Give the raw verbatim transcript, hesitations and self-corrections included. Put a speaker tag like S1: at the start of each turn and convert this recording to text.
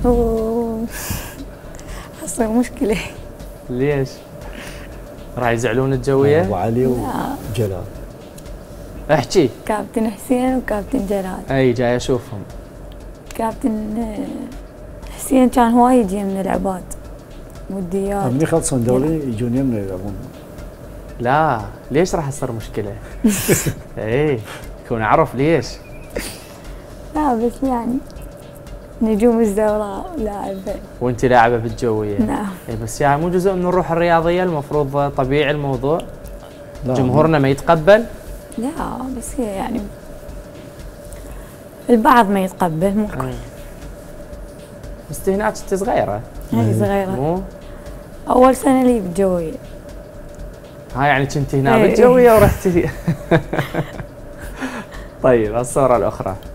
S1: هو حصل مشكلة.
S2: ليش؟ راح يزعلون الجوية؟
S3: ابو علي وجلال.
S2: احكي.
S1: كابتن حسين وكابتن جلال.
S2: اي جاي اشوفهم.
S1: كابتن حسين كان هواي يجي من العباد وديات.
S3: من يخلصون دوري يجون يمنا يلعبون.
S2: لا ليش راح تصير مشكلة؟ اي يكون عرف ليش؟
S1: لا بس يعني نجوم الزوراء لاعبة.
S2: وانت لاعبة بالجوية؟
S1: نعم.
S2: اي بس يعني مو جزء من الروح الرياضية، المفروض طبيعي الموضوع. جمهورنا ما يتقبل؟
S1: لا بس هي يعني البعض ما يتقبل مو الكل.
S2: بس هناك انت صغيرة.
S1: هي صغيرة.
S2: مو؟
S1: أول سنة لي بالجوية.
S2: ها يعني كنت هنا بالجوية ورحتي. طيب الصورة الأخرى.